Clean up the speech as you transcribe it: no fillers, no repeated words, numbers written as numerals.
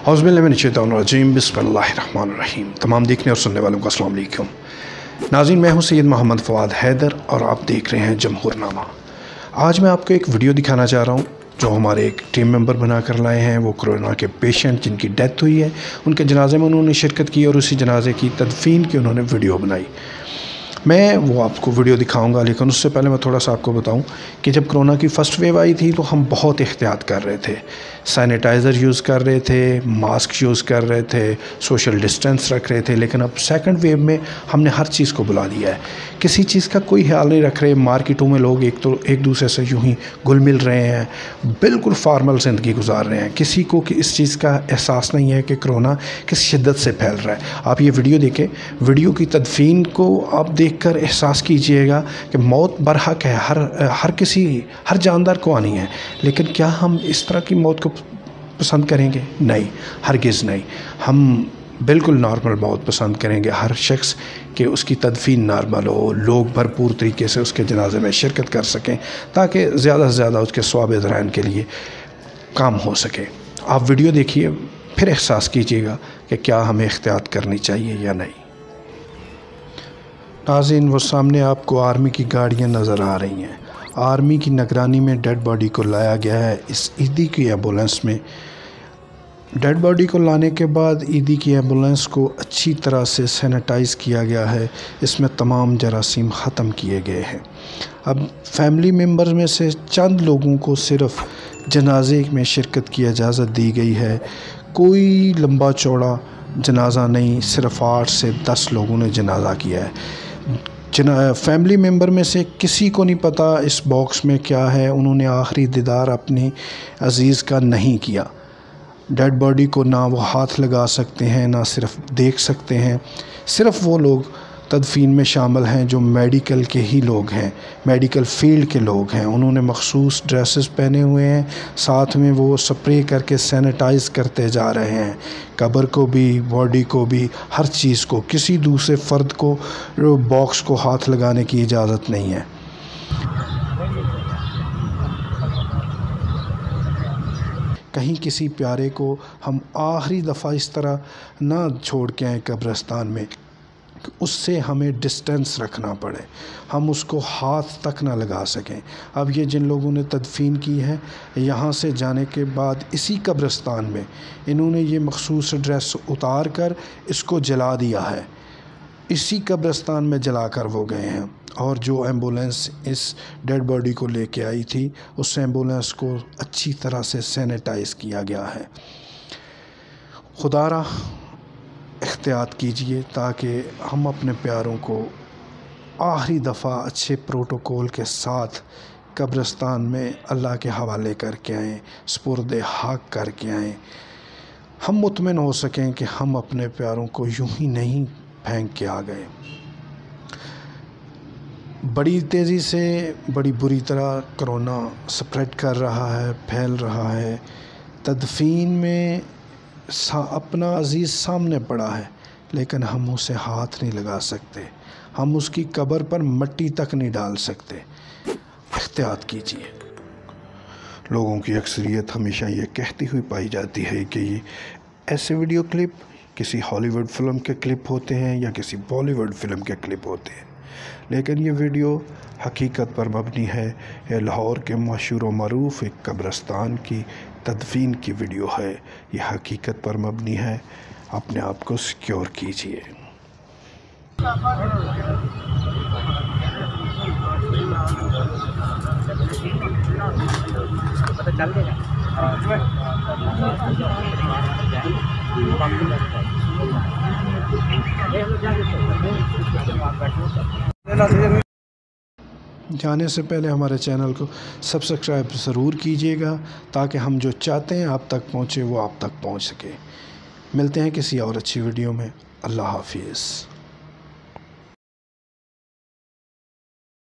औज़ुबिल्लाहिमिनश्शैतानिर्रजीम बिस्मिल्लाहिर्रहमानिर्रहीम। तमाम देखने और सुनने वालों को अस्सलाम वालेकुम। नाज़रीन, मैं हूं सैयद मोहम्मद फ़वाद हैदर और आप देख रहे हैं जमहूरनामा। आज मैं आपको एक वीडियो दिखाना चाह रहा हूं जो हमारे एक टीम मेंबर बना कर लाए हैं। वो कोरोना के पेशेंट जिनकी डेथ हुई है, उनके जनाजे में उन्होंने शिरकत की और उसी जनाजे की तदफीन की उन्होंने वीडियो बनाई। मैं वो आपको वीडियो दिखाऊंगा, लेकिन उससे पहले मैं थोड़ा सा आपको बताऊं कि जब कोरोना की फ़र्स्ट वेव आई थी तो हम बहुत एहतियात कर रहे थे, सैनिटाइज़र यूज़ कर रहे थे, मास्क यूज़ कर रहे थे, सोशल डिस्टेंस रख रहे थे। लेकिन अब सेकंड वेव में हमने हर चीज़ को बुला लिया है, किसी चीज़ का कोई ख्याल नहीं रख रहे। मार्केटों में लोग एक दूसरे से यूँ ही घुल मिल रहे हैं, बिल्कुल फार्मल ज़िंदगी गुजार रहे हैं। किसी को कि इस चीज़ का एहसास नहीं है कि कोरोना किस शिद्दत से फैल रहा है। आप ये वीडियो देखें, वीडियो की तदफीन को आप देखकर एहसास कीजिएगा कि मौत बरहक है, हर जानदार को आनी है। लेकिन क्या हम इस तरह की मौत को पसंद करेंगे? नहीं, हरगिज़ नहीं। हम बिल्कुल नॉर्मल मौत पसंद करेंगे, हर शख्स कि उसकी तदफीन नॉर्मल हो, लोग भरपूर तरीके से उसके जनाजे में शिरकत कर सकें ताकि ज़्यादा से ज़्यादा उसके स्वाब दरान के लिए काम हो सके। आप वीडियो देखिए, फिर एहसास कीजिएगा कि क्या हमें एहतियात करनी चाहिए या नहीं। नाज़रीन, वो सामने आपको आर्मी की गाड़ियाँ नज़र आ रही हैं। आर्मी की निगरानी में डेड बॉडी को लाया गया है। इस ईदी की एम्बुलेंस में डेड बॉडी को लाने के बाद ईदी की एम्बुलेंस को अच्छी तरह से सैनिटाइज़ किया गया है। इसमें तमाम जरासीम ख़त्म किए गए हैं। अब फैमिली मेम्बर में से चंद लोगों को सिर्फ़ जनाजे में शिरकत की इजाज़त दी गई है। कोई लंबा चौड़ा जनाजा नहीं, सिर्फ़ 8 से 10 लोगों ने जनाजा किया है। फैमिली मेम्बर में से किसी को नहीं पता इस बॉक्स में क्या है। उन्होंने आखिरी दीदार अपने अज़ीज़ का नहीं किया। डेड बॉडी को ना वो हाथ लगा सकते हैं, ना सिर्फ देख सकते हैं। सिर्फ वो लोग तदफीन में शामिल हैं जो मेडिकल के ही लोग हैं, मेडिकल फील्ड के लोग हैं। उन्होंने मखसूस ड्रेसेस पहने हुए हैं, साथ में वो स्प्रे करके सैनिटाइज़ करते जा रहे हैं। कब्र को भी, बॉडी को भी, हर चीज़ को। किसी दूसरे फ़र्द को बॉक्स को हाथ लगाने की इजाज़त नहीं है। कहीं किसी प्यारे को हम आखिरी दफ़ा इस तरह ना छोड़ के आए कब्रिस्तान में, उससे हमें डिस्टेंस रखना पड़े, हम उसको हाथ तक ना लगा सकें। अब ये जिन लोगों ने तदफीन की है, यहाँ से जाने के बाद इसी कब्रिस्तान में इन्होंने ये मखसूस ड्रेस उतार कर इसको जला दिया है। इसी कब्रिस्तान में जला कर वो गए हैं। और जो एम्बुलेंस इस डेड बॉडी को लेके आई थी, उस एम्बुलेंस को अच्छी तरह से सैनिटाइज़ किया गया है। खुदारा एहतियात कीजिए ताकि हम अपने प्यारों को आखिरी दफ़ा अच्छे प्रोटोकॉल के साथ कब्रिस्तान में अल्लाह के हवाले करके आएँ, सुपुर्द हक़ करके आएँ। हम मुतमिन हो सकें कि हम अपने प्यारों को यूं ही नहीं फेंक के आ गए। बड़ी तेज़ी से, बड़ी बुरी तरह कोरोना स्प्रेड कर रहा है, फैल रहा है। तदफीन में अपना अज़ीज़ सामने पड़ा है, लेकिन हम उसे हाथ नहीं लगा सकते, हम उसकी कब्र पर मिट्टी तक नहीं डाल सकते। एहतियात कीजिए। लोगों की अक्सरियत हमेशा ये कहती हुई पाई जाती है कि ये ऐसे वीडियो क्लिप किसी हॉलीवुड फ़िल्म के क्लिप होते हैं या किसी बॉलीवुड फ़िल्म के क्लिप होते हैं, लेकिन ये वीडियो हकीकत पर मबनी है। ये लाहौर के मशहूर व मरूफ़ एक कब्रिस्तान की तदफीन की वीडियो है। ये हकीकत पर मबनी है। अपने आप को सिक्योर कीजिए। जाने से पहले हमारे चैनल को सब्सक्राइब ज़रूर कीजिएगा ताकि हम जो चाहते हैं आप तक पहुँचे वो आप तक पहुँच सके। मिलते हैं किसी और अच्छी वीडियो में। अल्लाह हाफिज़।